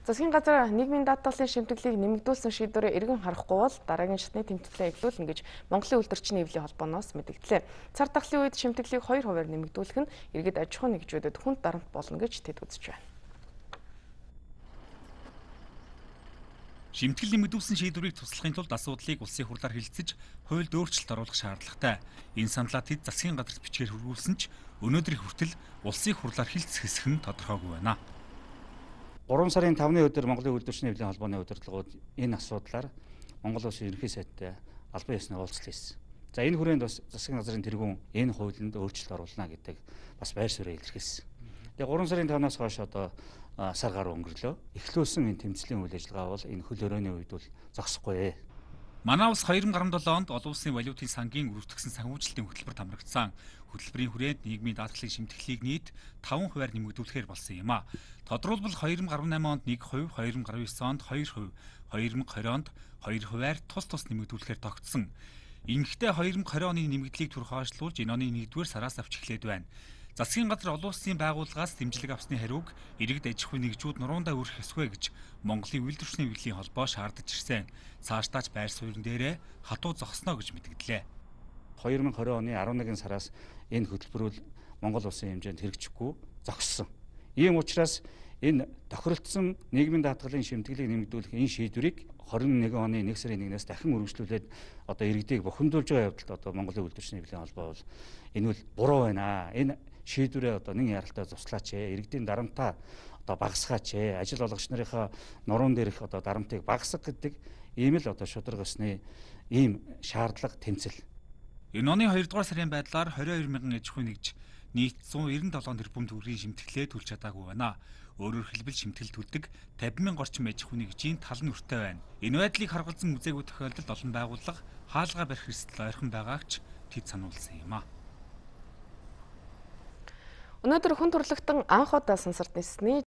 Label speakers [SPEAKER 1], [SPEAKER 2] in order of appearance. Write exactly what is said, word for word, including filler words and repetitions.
[SPEAKER 1] Засгийн газар нийгмийн даатгалын шимтгэлийг нэмэгдүүлсэн шийдвэрээ эргэн харахгүй бол дараагийн шатны тэмцэлээ эхлүүлнэ гэж Монголын үйлдвэрчний эвлийн холбооноос мэдэгдлээ. Цар тахлын үед шимтгэлийг хоёр хувиар нэмэгдүүлэх нь иргэд аж ахуй нэгжүүдэд хүнд дарамт болно гэж тэд үзэж байна.
[SPEAKER 2] Шимтгэл нэмэгдүүлсэн шийдвэрийг туслахын тулд асуудлыг улсын хурлаар хэлэлцэж, хуульд өөрчлөлт оруулах шаардлагатай. Энэ саналаа тэд засгийн газарт бичгээр хүргүүлсэн ч өнөөдрийн хүртэл улсын хурлаар хэлэлцэх хэсэг нь тодорхойгүй байна.
[SPEAKER 3] гурван сарын тавны өдөр Монголын үйлдвэрчний эвлийн холбооны удирдлагууд энэ асуудлаар Монгол Улсын ерөнхий сайдтай албан ёсны уулзалт хийсэн. За энэ хүрээнд бас засгийн газрын тэргүүн энэ хуулинд өөрчлөлт оруулна гэдэг бас байр суурь илэрхийлсэн. Тэгээ гурван сарын тавнаас хойш одоо сар гаруй өнгөрлөө. Эхлүүлсэн энэ тэмцлийн үйл ажиллагаа бол энэ хөл өрөөний үед бол зогсохгүй.
[SPEAKER 2] Манай улс хоёр мың гаруй долоонд олон улсын валютын сангийн өрөвдөгсөн санхүүжилтийн хөтөлбөр хамрагдсан. Хөтөлбөрийн хүрээнд нийгмийн даатгалын шимтгэлийг нийт таван хувиар нэмэгдүүлэхээр болсон юм а. Тодорхойлбол хоёр мың гаруй намын онд нэг хувь, хоёр мың гаруй девять онд хоёр хувь, хоёр мың двадцать онд хоёр хувиар тус тус нэмэгдүүлэхээр тогтсон. Ингэхдээ хоёр мың двадцать оны нэмэгдлийг түр хойшлуулж энэ оны нэгдүгээр сараас авч эхлээд байна. Засгийн газар олон улсын байгууллагаас дэмжлэг авсны хариуг иргэд аж ахуй нэгжүүд нуруундаа өрөх ёсгүй гэж Монголын үйлдвэрчний эвлийн холбоо шаардаж ирсэн. Цаашдаач байр суурин дээрээ хатуу зогсноо гэж мэдгдлээ.
[SPEAKER 3] хоёр мың двадцать оны арван нэгэн сараас энэ хөтөлбөрүүл Монгол улсын хэмжээнд хэрэгжихгүй зогссон. Ийм учраас энэ тохиролцсон нийгмийн даатгалын шимтгэлийг нэмэгдүүлэх энэ шийдвэрийг двадцать нэгэн оны нэг сарын нэгнээс дахин үргэлжлүүлээд одоо иргэдийг бухимдуулж байгаа явдалд одоо Монголын үйлдвэрчний эвлийн холбоо бол энэ бол буруу байна. Энэ шийдвэрээ одоо нэг яралтай зуслаач ээ, иргэдийн дарамтаа одоо багасгаач ээ, ажил олгогч нарынхаа нуруунд дээрх одоо дарамтыг багасгах гэдэг ийм л одоо шударга ёсны ийм шаардлага тэмцэл.
[SPEAKER 2] Энэ оны хоёрдугаар сарын байдлаар двадцать хоёр мянган аж ахуй нэгж нийт зуун девяносто семь тэрбум төгрөгийн шимтгэлээ төлж чадаагүй байна. Өөрөөр хэлбэл шимтгэл төлдөг пятьдесят мянган орчим аж ахуй нэгжийн тал нь өртөө байна. Энэ байдлыг харгалзан үзээгүй тохиолдолд олон байгууллага хаалгаа барих эрсдэл ойрхон байгаагч тэд сануулсан юм а.
[SPEAKER 1] Өнөөдөр хүн төрөлхтөн анх удаа сансарт нисний